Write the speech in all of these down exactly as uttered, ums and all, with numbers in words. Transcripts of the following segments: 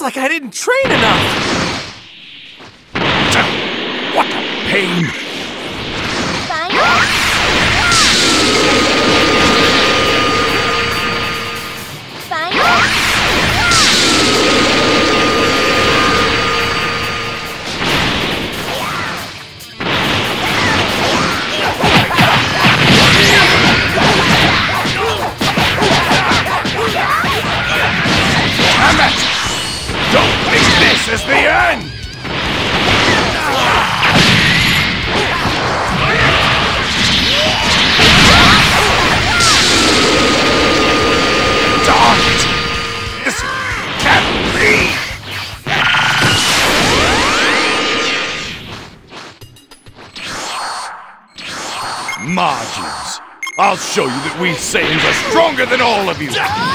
like I didn't train enough! What a pain! Damn it! Don't think this is the end! Darn it! This can't be! Margins! I'll show you that we Saiyans are stronger than all of you!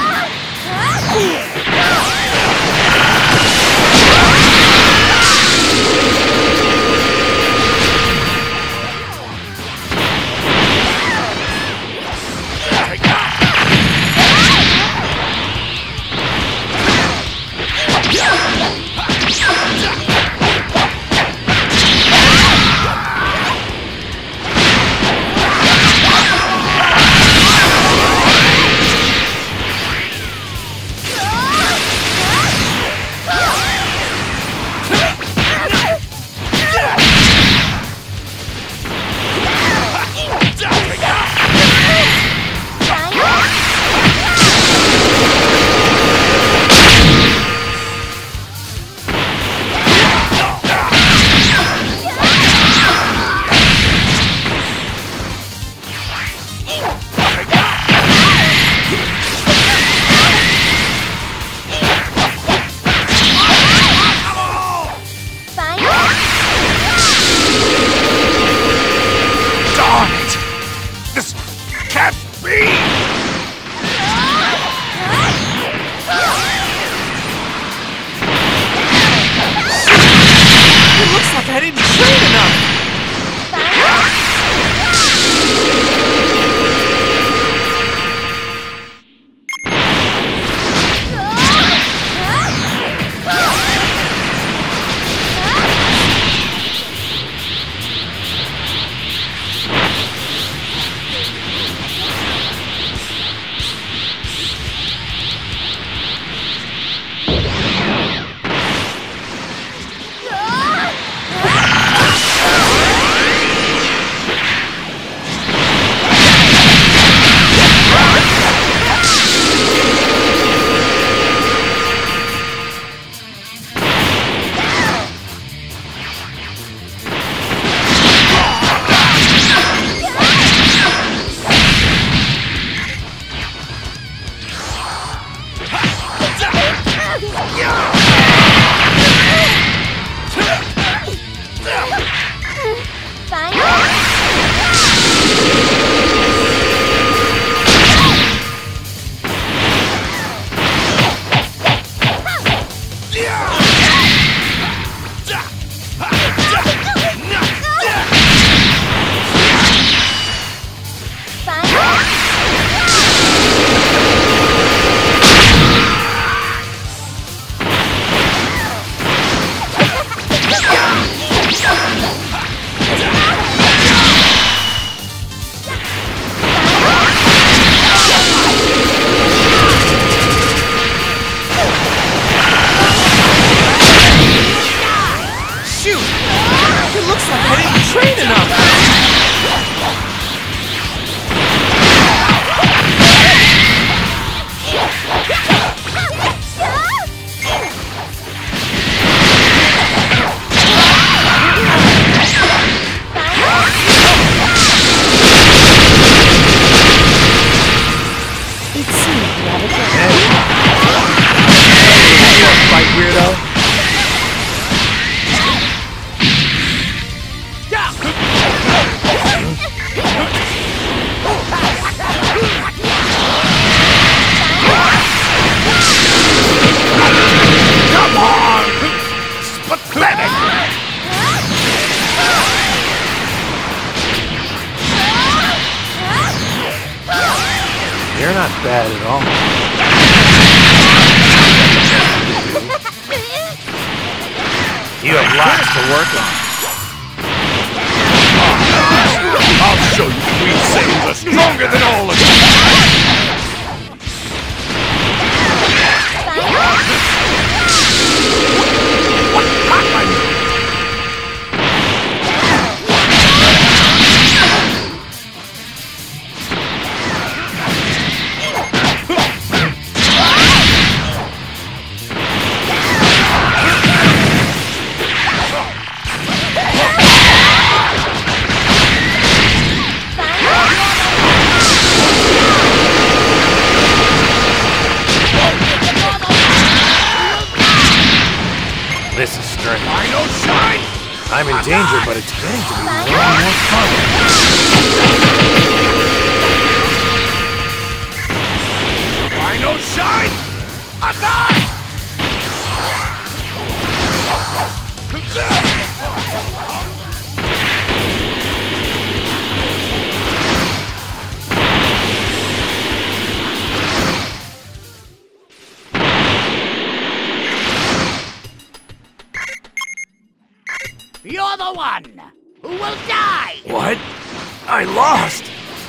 I didn't train enough! You're not bad at all. You have lots to work on. I'll show you three Saiyans are stronger than all of you! This is strange. Rhino shine! I'm in danger, but it's getting to be way more fun. Rhino shine! Attack! You're the one who will die! What? I lost!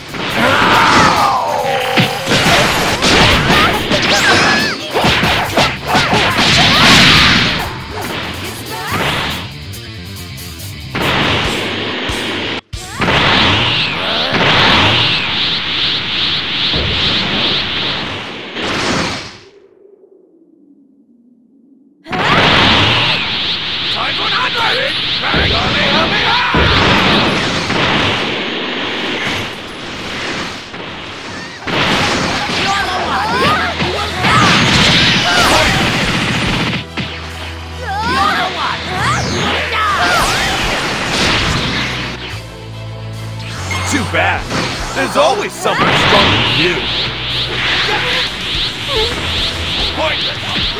Too bad. There's always someone stronger than you. Pointless.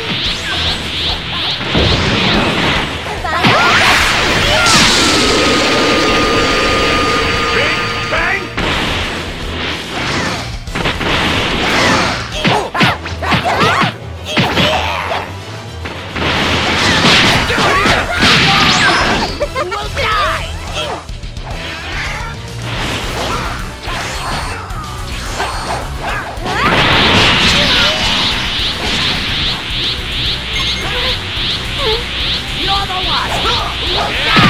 Big bang. You will die! You're the one who will die!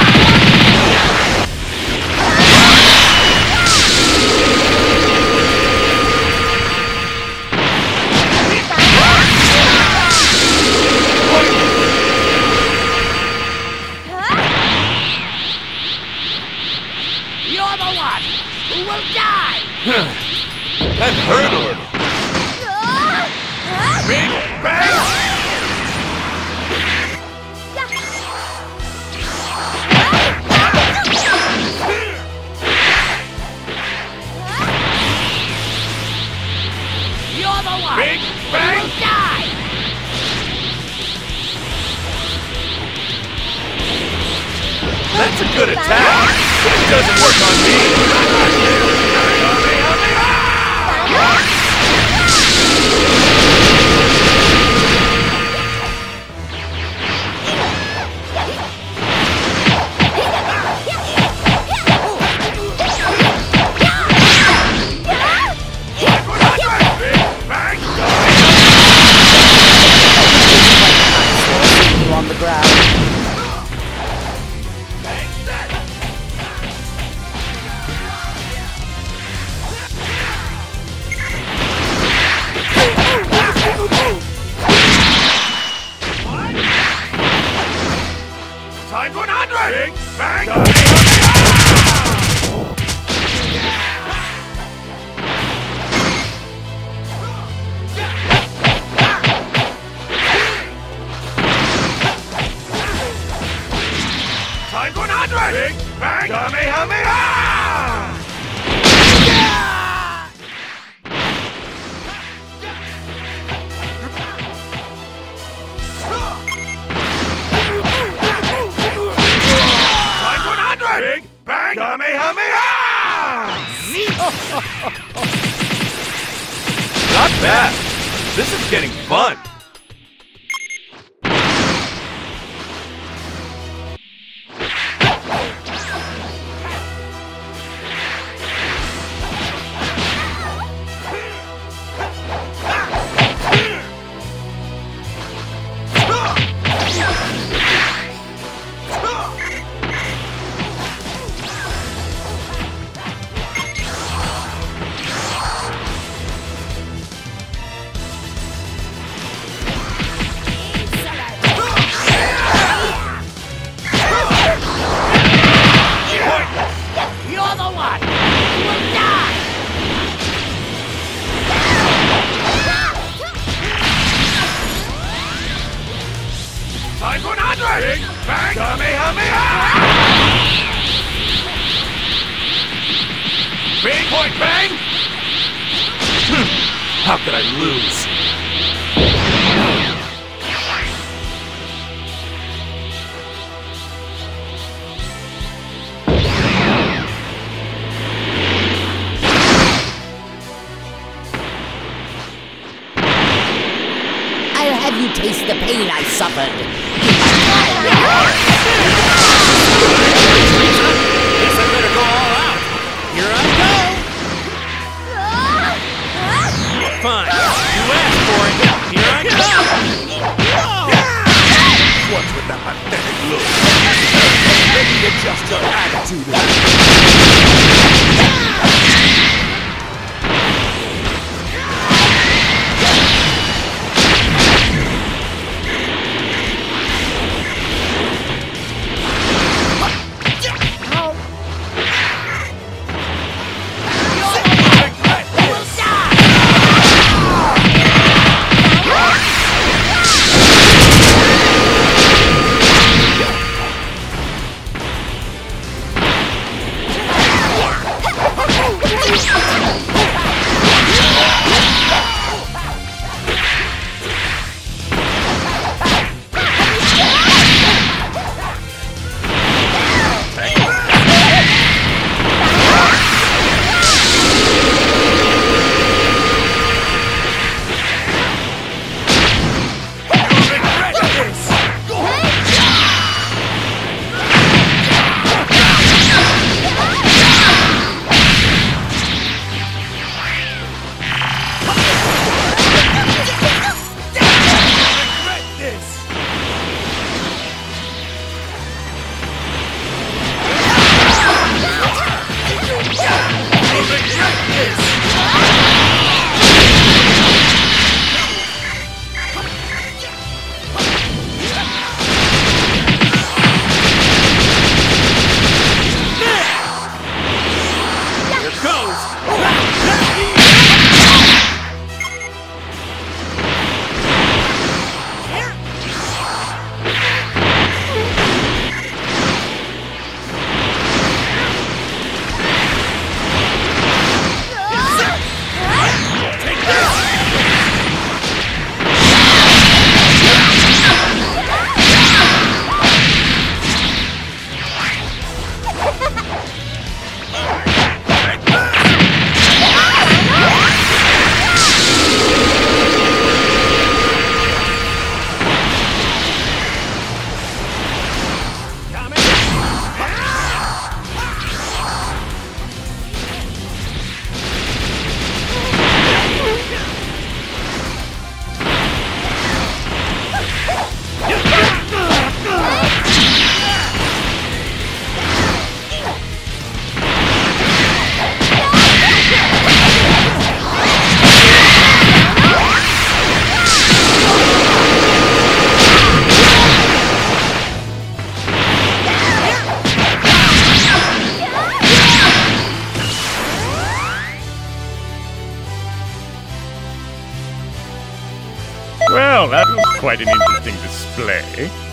You're the one who will die! That hurt a little. Big bang! You're the one Big who bang! will die! That's a good attack, but it doesn't work on me. On the ground. Time for an hundred! Big bang! Time for an hundred! Big bang! Kamehameha! Big bang! Kamehameha! Not bad. This is getting fun. one who will die! five hundred! Big bang! Kamehameha! Big point bang! How could I lose? I'll have you taste the pain I suffered. Guess I better go all out. Here I go. Fine. You asked for it. Here I come. What's with that pathetic look? Maybe adjust your attitude. Well, that was quite an interesting display.